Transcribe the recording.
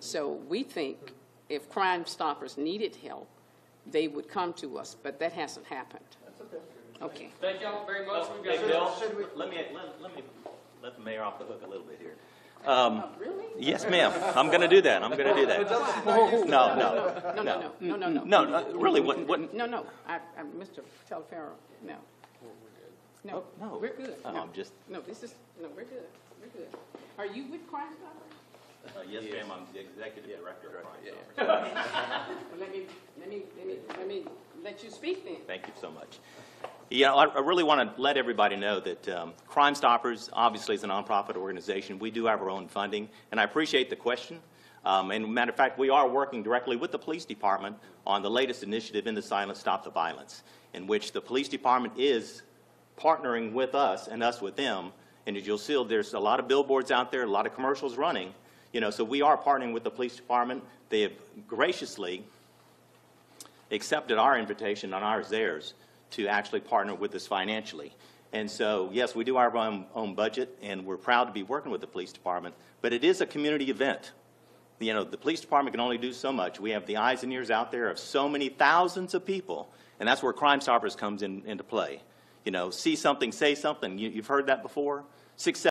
So we think if Crime Stoppers needed help, they would come to us, but that hasn't happened. Okay. Thank y'all very much. Hey, Bill, let me let the mayor off the hook a little bit here. Really? Yes, ma'am. I'm going to do that. I'm going to do that. No. Really, what? No. Mr. Telefaro, no. No, no. we're good. Oh, No. I'm just. No, we're good. We're good. Are you with Crime Stoppers? Yes, ma'am. I'm the executive director of Crime Stoppers. Let me let you speak then. Thank you so much. You know, I really want to let everybody know that Crime Stoppers obviously is a nonprofit organization. We do have our own funding, and I appreciate the question. And matter of fact, we are working directly with the police department on the latest initiative in the Silence Stop the Violence, in which the police department is partnering with us and us with them. And as you'll see, there's a lot of billboards out there, a lot of commercials running. You know, so we are partnering with the police department. They have graciously accepted our invitation and ours theirs to actually partner with us financially. And so, yes, we do our own budget, and we're proud to be working with the police department, but it is a community event. You know, the police department can only do so much. We have the eyes and ears out there of so many thousands of people, and that's where Crime Stoppers comes into play. You know, see something, say something. You've heard that before? 6,